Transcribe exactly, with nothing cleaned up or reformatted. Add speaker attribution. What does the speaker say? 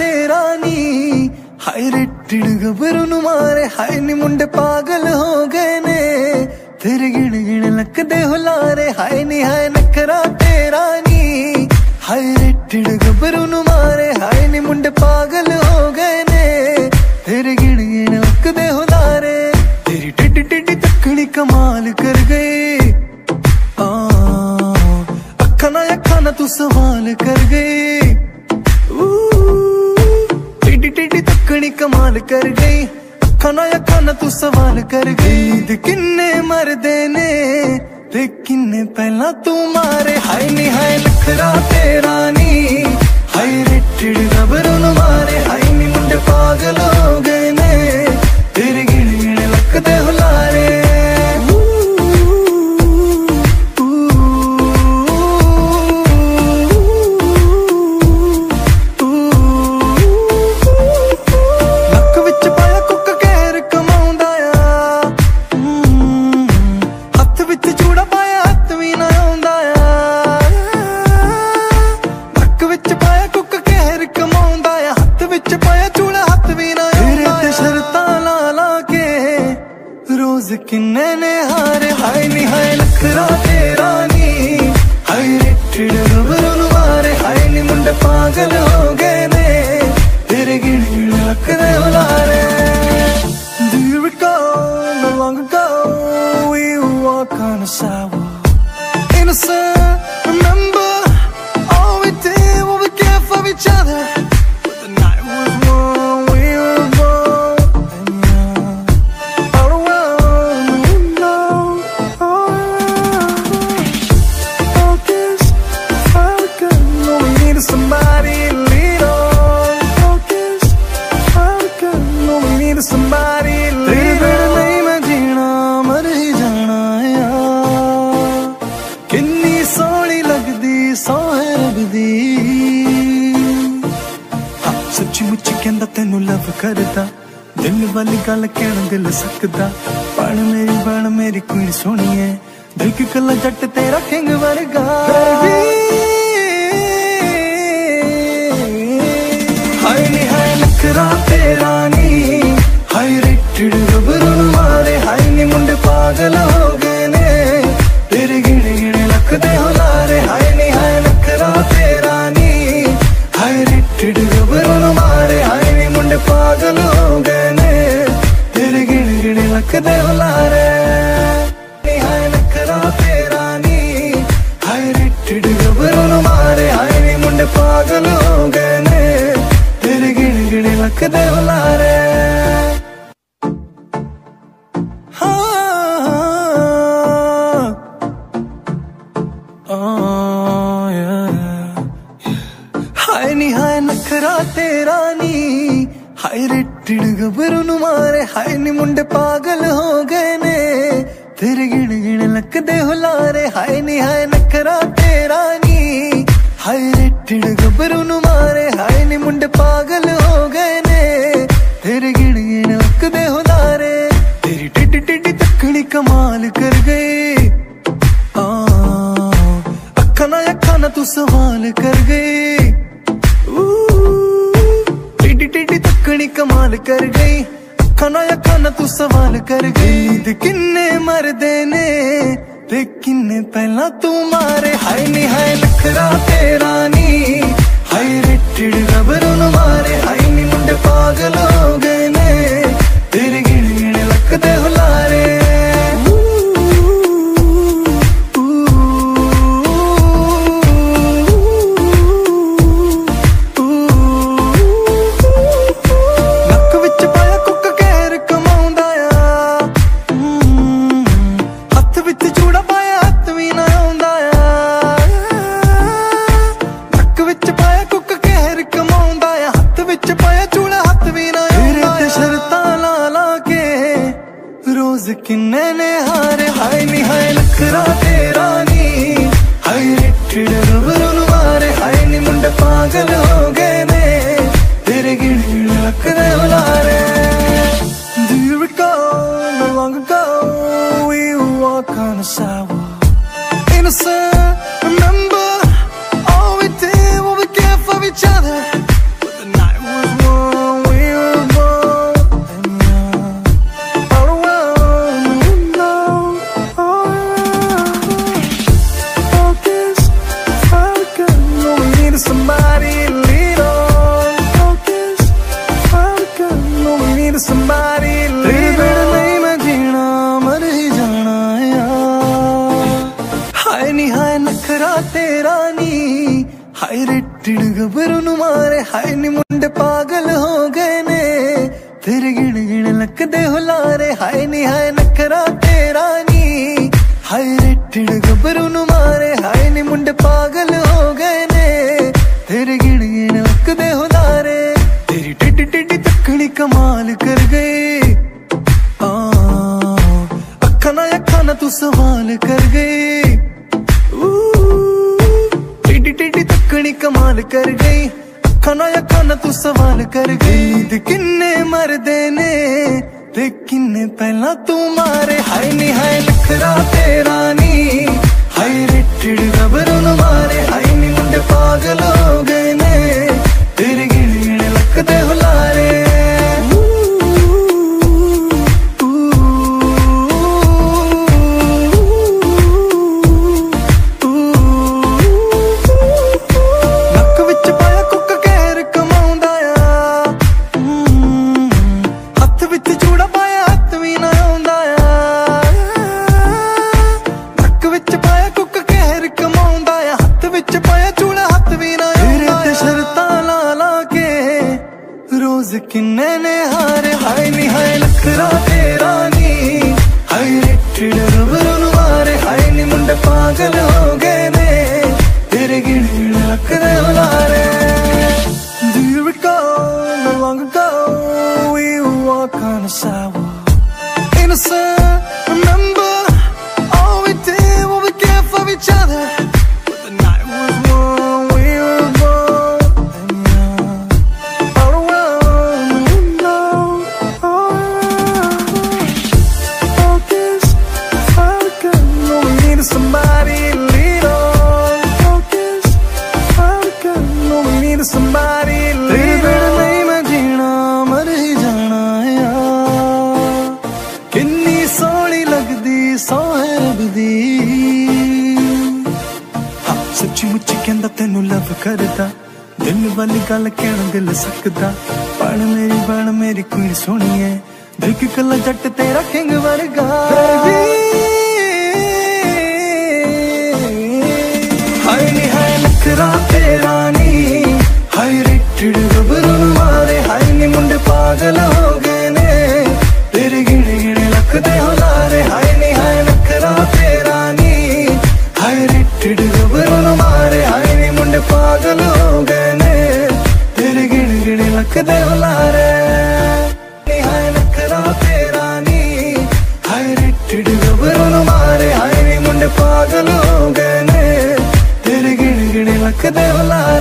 Speaker 1: तेरा नी हाय रे टिड़ गबरू नु मारे हाय नी मुंडे पागल हो गए ने तेरे गिण गिण लकदे हुलारे हाय नी हाय नखरा तेरा नी हाय रे टिड़ गबरू नु मारे हाय नी मुंडे पागल हो गए ने तेरे गिण गिण लकदे हुलारे तेरी टिड्डी टिड्डी तकड़ी कमाल कर गई अखा ना अखा ना तू सवाल कर गई टिड्डी टिड्डी तकड़ी कमाल कर गई अखा ना अखा ना तू सवाल कर गई दे किन्ने मरदे ने ते किन्ने पहला तू मारे हाय नी हाय नखरा तेरा नी हाय रे टिड़ गबरू नु मारे हाय नी मुंडे पागल हो गए ने तेरे गिण गिण लकदे हुलारे नक विच पाया कुक कहर कमाउंदा आ हथ विच चूड़ा पाया हथ भी ना आउंदा आ नक विच पाया कुक कहर कमाउंदा आ हथ विच पाया चूड़ा हथ भी ना आउंदा ते शर्तां ला ला के रोज किन्ने ने हारे हाय नी हाय नखरा तेरा नी हाय रे टिड़ गबरू नु मारे हाय नी मुंडे पागल हो गए ने तेरे गिण गिण लकदे हुलारे Do you recall not long ago we walked on a sidewalk innocent remember all we did what we cared for each other but the night was warm we were born and young all around we know all this fire gun no we needed somebody to lead on all this fire gun no we needed somebody to lead on नहीं मैं जीना मर ही जाना यार किन्नी सोहनी लगदी सोहे रबदी हाँ सच्ची मुच्ची कहंदा तेनू लव करदा दिल वाली गल कहण दिल सकदा बन मेरी बन मेरी कुड़ी सोहनी है दिल की कला जट तेरा किंग वर्गा हाय नी हाय नखरा तेरा नी हाय रे टिड़ गबरू नु मारे हाय नी मुंडे पागल हो गए ने तेरे गिण गिण लकदे हुलारे हाय नी हाय नखरा तेरा नी हाय रे टिड़ गबरू नु मारे हाय नी मुंडे पागल हो गए ने तेरे गिण गिण लकदे हुलारे नी हाय नखरा तेरा नी हाय रे टिड़ गबरू नु मारे हाय नी मुंडे पागल हो गए ने तेरे गिण गिण लकदे हुलारे हाय नी हाय नखरा तेरा नी हाय रे टिड़ गबरू नु मारे हाय नी मुंडे पागल हो गए ने तेरे गिण गिण लकदे हुलारे हाय नी हाय नखरा तेरा नी हाय रे टिड़ गबरू नु मारे हाय नी मुंडे पागल हो गए ने तेरे गिण गिण लकदे हुलारे तेरी टिड्डी टिड्डी तकड़ी कमाल कर गई अखा ना अखा ना तू सवाल कर गई टिड्डी टिड्डी तकड़ी कमाल कर गई अखा ना अखा ना तू सवाल कर गई दे किन्ने मरदे ने ते किन्ने पहला तू मारे हाय नी हाय नखरा तेरा नी हाय रे टिड़ गबरू नु मारे हाय नी मुंडे पागल हो गए ने तेरे गिण गिण लकदे हुलारे नक विच पाया कुक कहर कमाउंदा आ हथ विच चूड़ा पाया हथ भी ना आउंदा आ नक विच पाया कुक कहर कमाउंदा आ हथ विच पाया चूड़ा हथ भी ना आउंदा ते शर्तां ला ला के रोज किन्ने ने हारे हाय नी हाय नखरा तेरा नी हाय रे टिड़ गबरू नु मारे हाय नी मुंडे पागल हो गए ने तेरे गिण गिण लकदे हुलारे Do you recall not long ago we walked on a sidewalk innocent remember all we did what we cared for each other but the night was समारी तेरे बिना नहीं मैं जीना मर ही जाना यार। हाय नी हाय नखरा तेरा नी हाय रे टिड़ गबरू नु मारे हाय नी मुंडे पागल हो गए ने तेरे गिण गिण लकदे हुलारे हाय नी हाय नखरा तेरा नी हाय रे टिड़ गबरू नु मारे हाय नी मुंडे पागल हो गए ने तेरे गिण गिण लकदे हुलारे तेरी टिड्डी टिड्डी तकड़ी कमाल कर गई अखा ना अखा ना तू सवाल कर गई टिड्डी टिड्डी तकड़ी कमाल कर गई खाना या खाना तू सवाल कर गई ते किन्ने मरदे ने ते किन्ने पहला तू मारे हाय नी हाय नखरा तेरा नी हाय रे टिड़ गबरू नु मारे हाय नी मुंडे पागल हो गए ने तेरे गिण गिण लकदे हुलारे किन्ने ने हारे हाय नी हाय नखरा तेरा नी हाय रे टिड़ गबरू नु मारे हाय नी मुंडे पागल हो गए ने तेरे गिण गिण लकदे हुलारे। Dear recall, no long ago we walk on a sidewalk innocent, remember all we did when we cared for each other, but the night was warm, we were bold and young, all around the window, focus, focus, no we needed somebody to lead on, focus, focus, no we needed somebody to lead on, तेरे बिना नहीं मैं जीना मर ही जाना यार, किन्नी सोहनी लगदी सोहब दी हाँ सच्ची मुच्ची कहंदा तेनू लव करदा दिल वाली गल कहना दिल सकदा बन मेरी बन मेरी कुड़ी सोहनी है दिल की कला जट तेरा किंग वर्गा हाय नी हाय नखरा तेरा नी हाय रे टिड़ गबरू नु मारे हाय नी मुंडे पागल हो गए ने तेरे गिण गिण लकदे हुलारे हाय नी हाय नखरा तेरा नी हाय रे टिड़ गबरू नु मारे हाय नी मुंडे पागल हो गए ने तेरे गिण गिण लकदे हुलारे नी हाय नखरा तेरा नी हाय रे टिड़ गबरू नु मारे हाय नी मुंडे पागल हो गए ने तेरे गिण गिण लकदे हुलारे।